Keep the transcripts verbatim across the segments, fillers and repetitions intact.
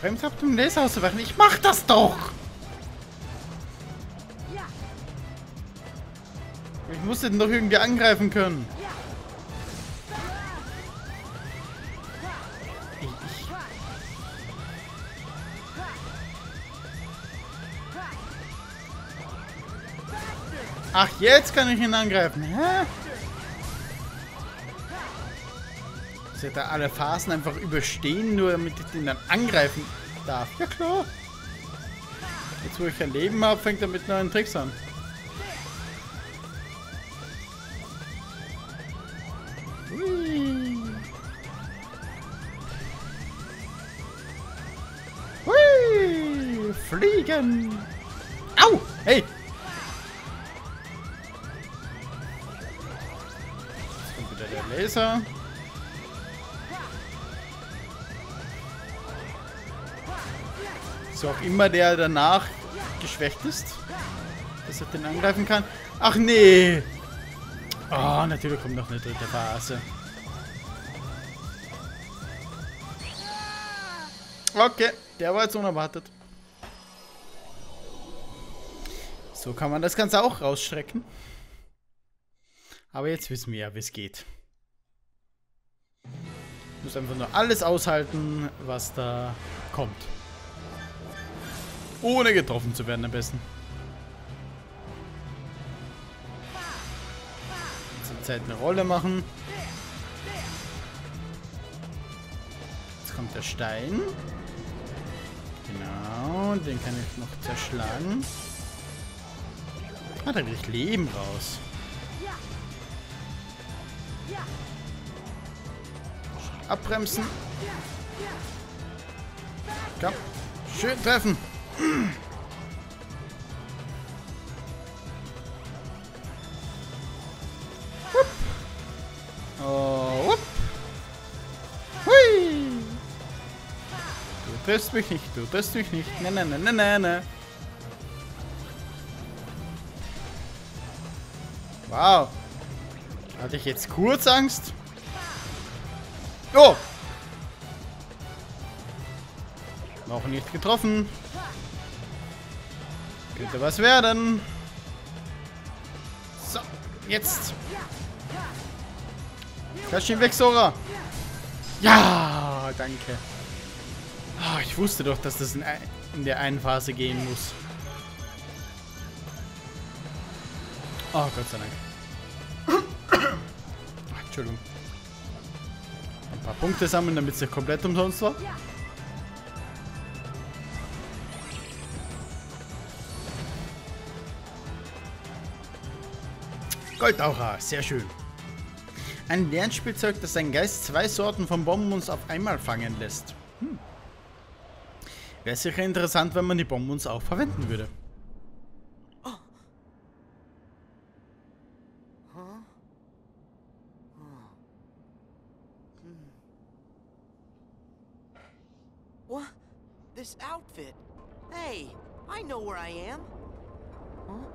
Bremshabt, um Laser auszuweichen. Ich mach das doch! Ich muss den doch irgendwie angreifen können. Ich, ich. Ach, jetzt kann ich ihn angreifen. Hä? Dass er alle Phasen einfach überstehen, nur damit ich den dann angreifen darf. Ja klar. Jetzt wo ich kein Leben habe, fängt er mit neuen Tricks an. Hui. Hui. Fliegen. Au! Hey! Jetzt kommt wieder der Laser. So auch immer der danach geschwächt ist, dass er den angreifen kann. Ach nee! Oh, natürlich kommt noch eine dritte Phase. Okay, der war jetzt unerwartet. So kann man das Ganze auch rausstrecken. Aber jetzt wissen wir ja, wie es geht. Ich muss einfach nur alles aushalten, was da kommt. Ohne getroffen zu werden am besten. Zur Zeit eine Rolle machen. Jetzt kommt der Stein. Genau, den kann ich noch zerschlagen. Ah, da kriege ich Leben raus. Abbremsen. Komm. Schön treffen. Hup. Oh, hup. Hui. Du triffst mich nicht, du triffst mich nicht. Ne, ne, ne, ne, ne, ne. Wow. Hatte ich jetzt kurz Angst? Oh! Noch nicht getroffen. Könnte was werden. So, jetzt. Lass ihn weg, Sora. Ja, danke. Oh, ich wusste doch, dass das in, in der einen Phase gehen muss. Oh, Gott sei Dank. Ach, Entschuldigung. Ein paar Punkte sammeln, damit es ja komplett umsonst war. Goldaura, sehr schön. Ein Lernspielzeug, das ein Geist zwei Sorten von Bonbons auf einmal fangen lässt. Hm. Wäre sicher interessant, wenn man die Bonbons auch verwenden würde. Oh. Huh? Oh. Hmm. What? This outfit? Hey, I know where I am. Huh?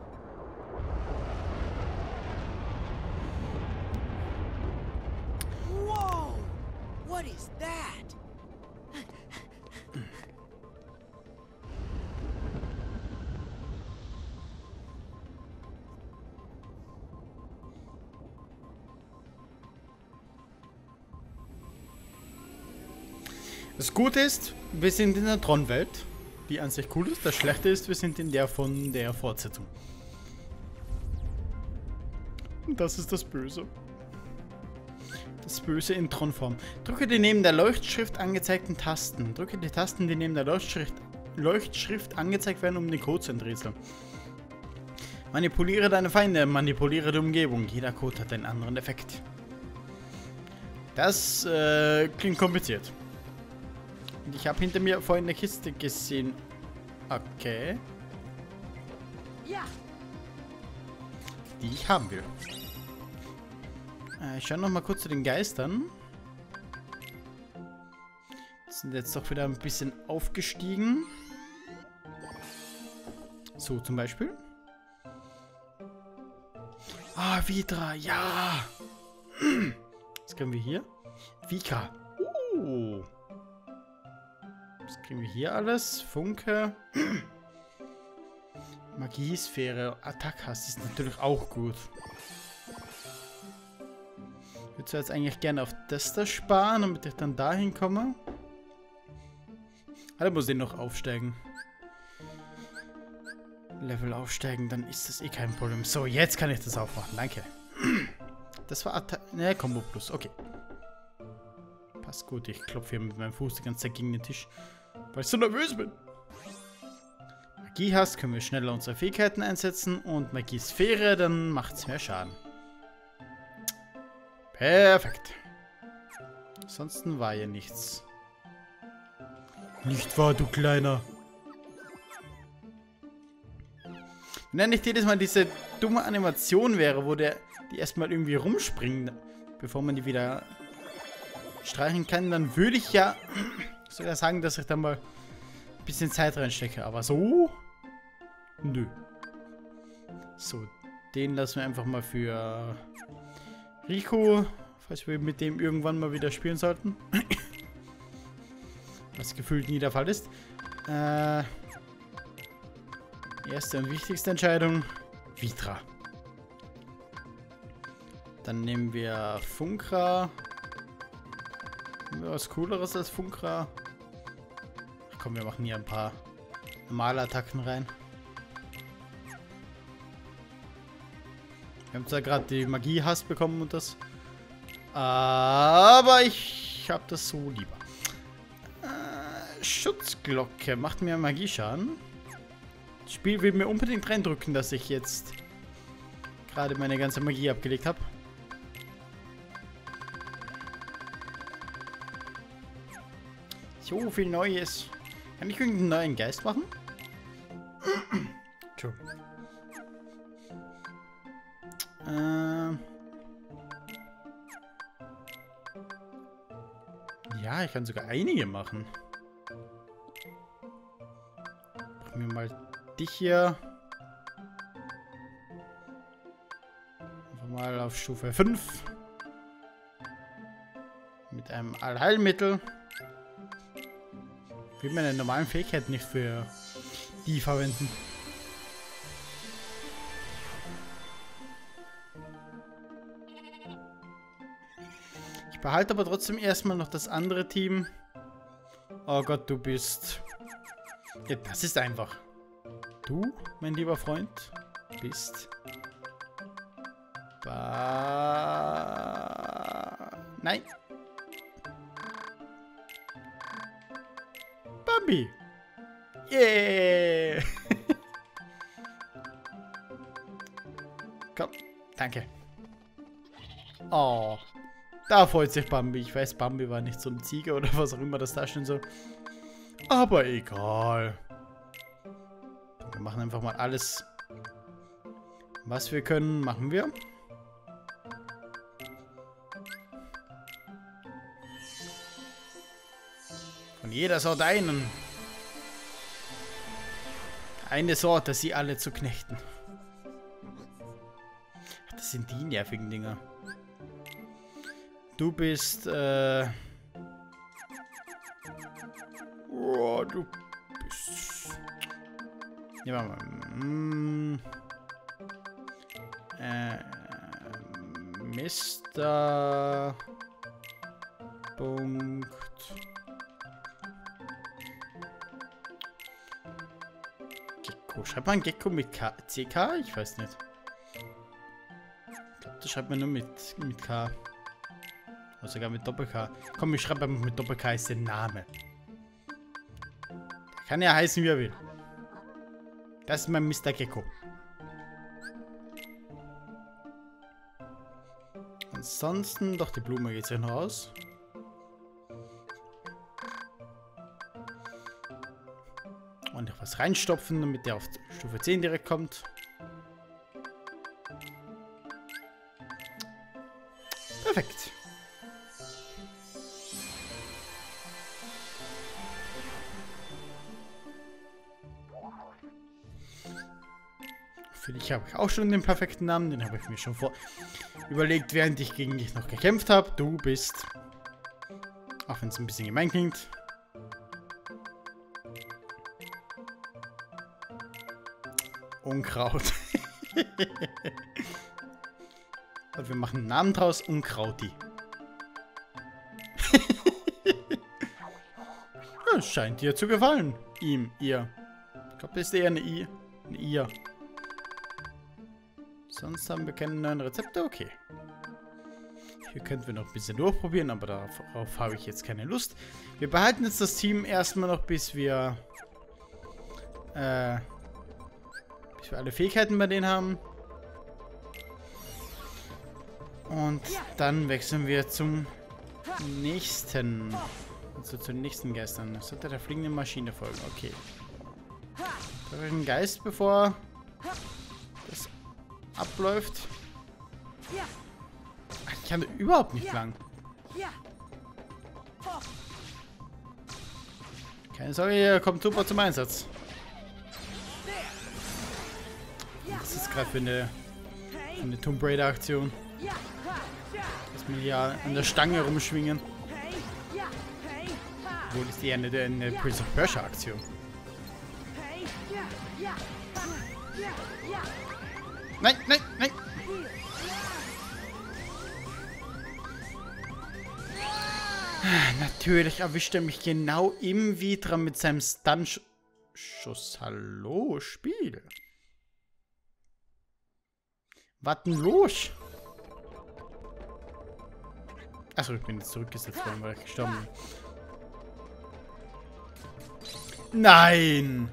Whoa! What is that? Das Gute ist, wir sind in der Tron-Welt, die an sich cool ist. Das Schlechte ist, wir sind in der von der Fortsetzung. Und das ist das Böse. Das Böse in Tron-Form. Drücke die neben der Leuchtschrift angezeigten Tasten. Drücke die Tasten, die neben der Leuchtschrift, Leuchtschrift angezeigt werden, um den Code zu enträtseln. Manipuliere deine Feinde, manipuliere die Umgebung. Jeder Code hat einen anderen Effekt. Das äh, klingt kompliziert. Und ich habe hinter mir vorhin eine Kiste gesehen. Okay. Die ich haben will. Ich schaue noch mal kurz zu den Geistern. Die sind jetzt doch wieder ein bisschen aufgestiegen. So zum Beispiel. Ah, Vidra, ja. Was können wir hier? Vika. Uh. Was kriegen wir hier alles? Funke. Magiesphäre. Attackas ist natürlich auch gut. Ich würde jetzt eigentlich gerne auf das da sparen, damit ich dann dahin komme. Ah, da muss ich noch aufsteigen. Level aufsteigen, dann ist das eh kein Problem. So, jetzt kann ich das aufmachen. Danke. Das war Attack. Ne, Combo Plus. Okay. Passt gut. Ich klopfe hier mit meinem Fuß die ganze Zeit gegen den Tisch, weil ich so nervös bin. Magie hast, können wir schneller unsere Fähigkeiten einsetzen. Und Magiesphäre, dann macht es mehr Schaden. Perfekt. Ansonsten war hier nichts. Nicht wahr, du Kleiner? Wenn nicht jedes Mal diese dumme Animation wäre, wo der die erstmal irgendwie rumspringen, bevor man die wieder streichen kann, dann würde ich ja sogar sagen, dass ich da mal ein bisschen Zeit reinstecke. Aber so? Nö. So, den lassen wir einfach mal für Rico, falls wir mit dem irgendwann mal wieder spielen sollten. Was gefühlt nie der Fall ist. Äh, erste und wichtigste Entscheidung. Vitra. Dann nehmen wir Funkra. Haben wir was Cooleres als Funkra? Ach komm, wir machen hier ein paar normale Attacken rein. Wir haben zwar gerade die Magie-Hass bekommen und das. Aber ich habe das so lieber. Äh, Schutzglocke macht mir Magieschaden. Das Spiel will mir unbedingt reindrücken, dass ich jetzt gerade meine ganze Magie abgelegt habe. So viel Neues. Kann ich irgendeinen neuen Geist machen? Entschuldigung. Ähm. Ja, ich kann sogar einige machen. Machen wir mal dich hier. Einfach mal auf Stufe fünf. Mit einem Allheilmittel. Ich will meine normalen Fähigkeiten nicht für die verwenden. Ich behalte aber trotzdem erstmal noch das andere Team. Oh Gott, du bist... Ja, das ist einfach. Du, mein lieber Freund, bist... Ba... Nein. Bambi. Yeah. Komm, danke. Oh, da freut sich Bambi. Ich weiß, Bambi war nicht so ein Tiger oder was auch immer das da stehen soll. Aber egal. Wir machen einfach mal alles, was wir können, machen wir. Von jeder Sorte einen. Eine Sorte, sie alle zu knechten. Ach, das sind die nervigen Dinger. Du bist, äh... Oh, du bist... Ja, warte mal. Hm. Äh... Mister... Punkt... Gecko. Schreibt man Gecko mit K C K? Ich weiß nicht. Ich glaube, das schreibt man nur mit, mit K. Oder sogar mit Doppel-K. Komm, ich schreibe einfach mit Doppel-K, ist der Name. Der kann ja heißen, wie er will. Das ist mein Mister Gecko. Ansonsten, doch, die Blume geht sich noch aus. Und noch was reinstopfen, damit der auf Stufe zehn direkt kommt. Perfekt. Für dich habe ich auch schon den perfekten Namen. Den habe ich mir schon vor überlegt, während ich gegen dich noch gekämpft habe. Du bist, auch wenn es ein bisschen gemein klingt, Unkraut. Und wir machen einen Namen draus, Unkrauti. Ja, scheint dir zu gefallen. Ihm, ihr. Ich glaube, das ist eher eine I. Eine Ihr. Sonst haben wir keine neuen Rezepte. Okay. Hier könnten wir noch ein bisschen durchprobieren, aber darauf habe ich jetzt keine Lust. Wir behalten jetzt das Team erstmal noch, bis wir äh, bis wir alle Fähigkeiten bei denen haben. Und dann wechseln wir zum nächsten. Also zu den nächsten Geistern. Das sollte der fliegende Maschine folgen. Okay. Da habe ich einen Geist, bevor das abläuft. Ach, ich kann überhaupt nicht lang. Keine Sorge, hier kommt super zum Einsatz. Was ist gerade für eine, für eine Tomb Raider Aktion? Dass wir hier an der Stange rumschwingen. Wo ist die eine, eine Prince of Persia Aktion? Nein, nein, nein! Natürlich erwischt er mich genau im Vitra mit seinem Stun-Schuss. Hallo, Spiel. Was denn los? Achso, ich bin jetzt zurückgesetzt worden, weil ich gestorben bin. Nein!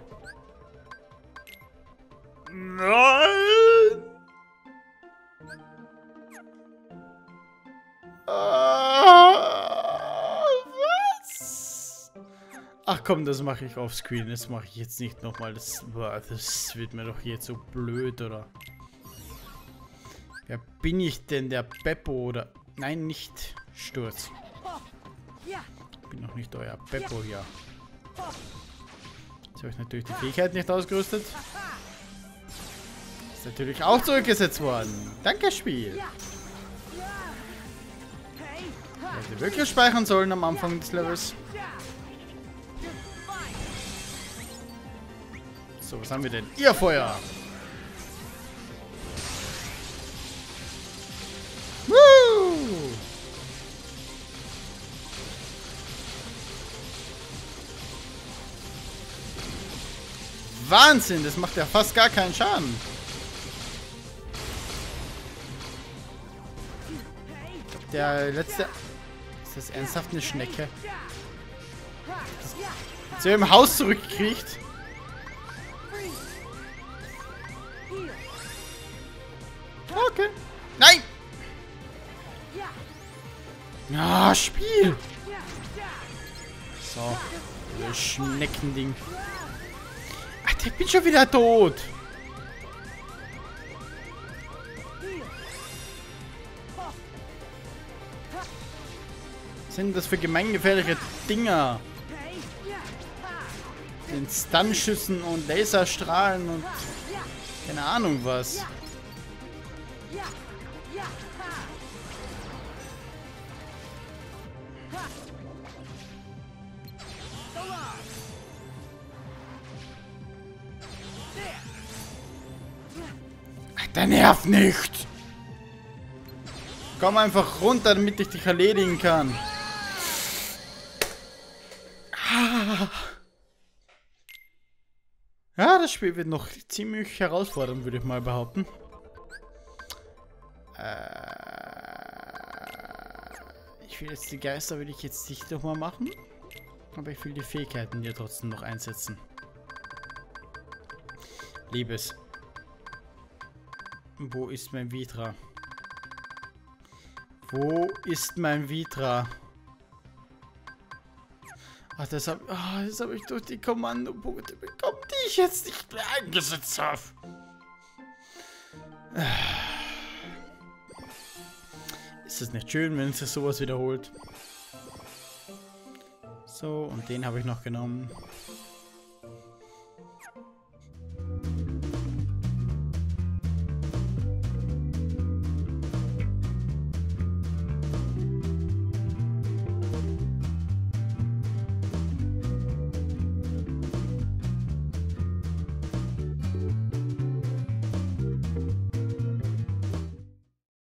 Nein! Ah, was? Ach komm, das mache ich offscreen. Das mache ich jetzt nicht nochmal. Das, das wird mir doch jetzt so blöd, oder? Wer bin ich denn? Der Beppo oder... Nein, nicht Sturz. Ich bin noch nicht euer Beppo hier. Jetzt habe ich natürlich die Fähigkeit nicht ausgerüstet. Ist natürlich auch zurückgesetzt worden. Danke, Spiel. Hätte wirklich speichern sollen am Anfang des Levels. So, was haben wir denn? Ihr Feuer! Woo! Wahnsinn, das macht ja fast gar keinen Schaden. Der letzte... Ist das ernsthaft eine Schnecke? Das zu ihrem Haus zurückkriegt. Okay. Nein! Ja, Spiel! So. Das Schneckending. Ach, ich bin schon wieder tot. Was sind das für gemeingefährliche Dinger? Den Stun-Schüssen und Laserstrahlen und keine Ahnung was. Der nervt nicht! Komm einfach runter, damit ich dich erledigen kann. Ja, das Spiel wird noch ziemlich herausfordernd, würde ich mal behaupten. Äh, ich will jetzt die Geister, will ich jetzt nicht nochmal machen. Aber ich will die Fähigkeiten hier trotzdem noch einsetzen. Liebes. Wo ist mein Vitra? Wo ist mein Vitra? Ach, das habe oh, hab ich durch die Kommandopunkte bekommen, die ich jetzt nicht mehr eingesetzt habe. Ist es nicht schön, wenn sich sowas wiederholt? So, und den habe ich noch genommen.